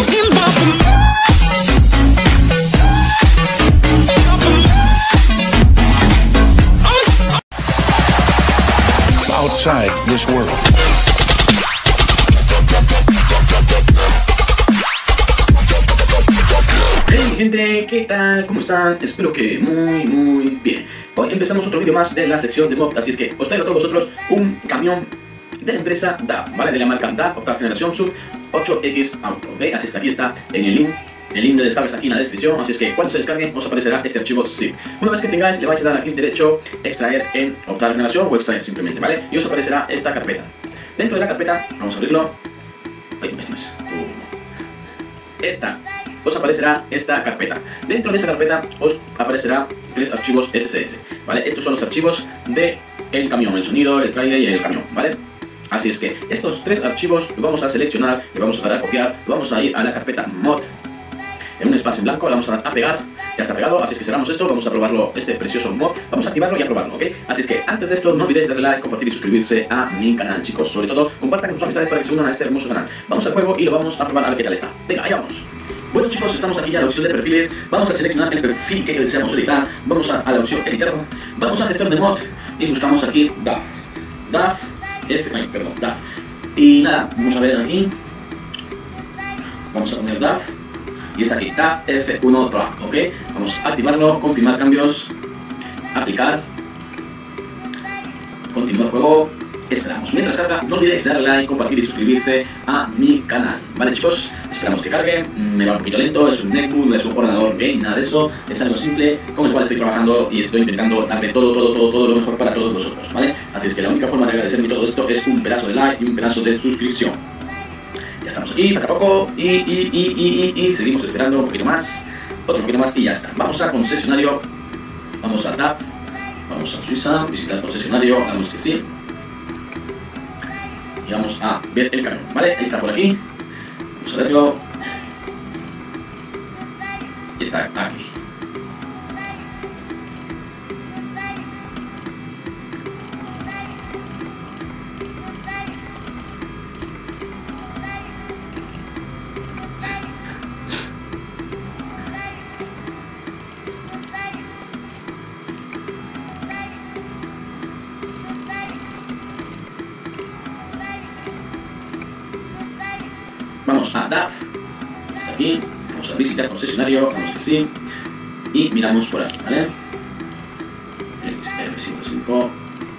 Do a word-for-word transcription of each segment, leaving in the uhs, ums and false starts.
Outside this world. Hey gente, ¿qué tal? ¿Cómo están? Espero que muy muy bien. Hoy empezamos otro vídeo más de la sección de mod, así es que os traigo a todos vosotros un camión de la empresa D A F, ¿vale? De la marca D A F, octava generación sub ocho X Auto, ¿ok? Así es que aquí está en el link. El link de descarga está aquí en la descripción, así es que cuando se descarguen os aparecerá este archivo zip. Una vez que tengáis, le vais a dar al clic derecho, extraer en octava generación o extraer simplemente, ¿vale? Y os aparecerá esta carpeta. Dentro de la carpeta, vamos a abrirlo. Ay, esto no es. Esta. Os aparecerá esta carpeta. Dentro de esta carpeta os aparecerá tres archivos S S S, ¿vale? Estos son los archivos de el camión, el sonido, el trailer y el camión, ¿vale? Así es que estos tres archivos los vamos a seleccionar, le vamos a dar a copiar, vamos a ir a la carpeta mod. En un espacio en blanco le vamos a dar a pegar, ya está pegado, así es que cerramos esto, vamos a probarlo, este precioso mod, vamos a activarlo y a probarlo, ¿ok? Así es que antes de esto no olvidéis darle like, compartir y suscribirse a mi canal, chicos, sobre todo compartan con sus amistades para que se unan a este hermoso canal. Vamos al juego y lo vamos a probar a ver qué tal está. Venga, ahí vamos. Bueno chicos, estamos aquí ya en la opción de perfiles, vamos a seleccionar el perfil que deseamos editar, vamos a, a la opción editar, vamos a gestor de mod y buscamos aquí D A F, D A F, F, ay, perdón, D A F, y nada, vamos a ver aquí, vamos a poner D A F, y está aquí, D A F F uno Track, ok, vamos a activarlo, confirmar cambios, aplicar, continuar juego, esperamos. Mientras carga, no olvidéis darle like, compartir y suscribirse a mi canal, ¿vale chicos? Esperamos que cargue, me va un poquito lento, es un netbook, no es un ordenador game, nada de eso, es algo simple con el cual estoy trabajando y estoy intentando darle todo, todo, todo, todo lo mejor para todos vosotros, ¿vale? Así es que la única forma de agradecerme todo esto es un pedazo de like y un pedazo de suscripción. Ya estamos aquí, falta poco, y, y, y, y, y, y seguimos esperando un poquito más, otro poquito más y ya está. Vamos a concesionario, vamos a D A F, vamos a Suiza, visitar concesionario, damos que sí. Y vamos a ver el camión, ¿vale? Ahí está por aquí. Vamos a verlo. Y está aquí. Vamos a D A F, está aquí, vamos a visitar concesionario, damos que sí, y miramos por aquí, ¿vale? X F ciento cinco.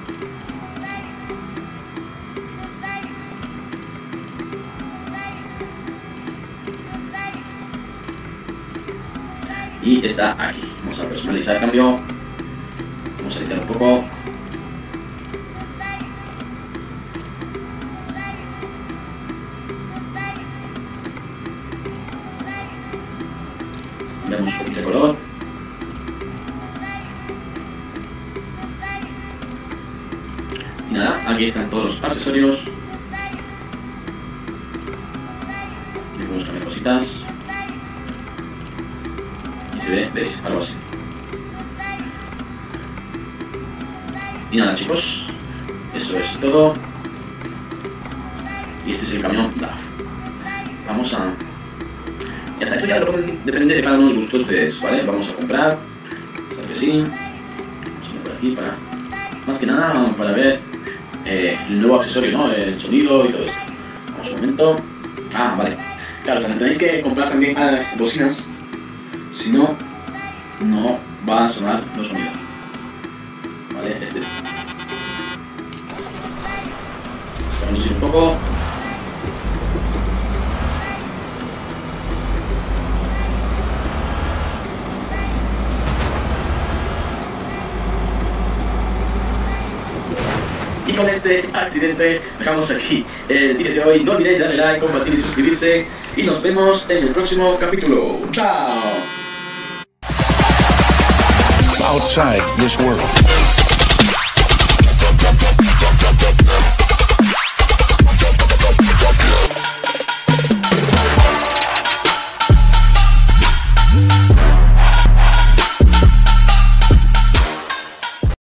Y está aquí, vamos a personalizar el cambio, vamos a editar un poco. Veamos un poquito de color. Y nada, aquí están todos los accesorios. Le podemos cambiar cositas. Y se ve, ¿veis? Algo así. Y nada chicos, eso es todo. Y este es el camión D A F. Vamos a... Ya está, esto ya depende de cada uno del gusto de ustedes, ¿vale? Vamos a comprar, claro que sí, vamos a poner por aquí para, más que nada, para ver eh, el nuevo accesorio, ¿no? El sonido y todo esto. Vamos un momento. Ah, vale. Claro, tenéis que comprar también ah, bocinas, si no, no va a sonar los sonidos. Vale, este. Para reducir un poco. Y con este accidente dejamos aquí el vídeo de hoy. No olvidéis darle like, compartir y suscribirse. Y nos vemos en el próximo capítulo. ¡Chao! Outside this world.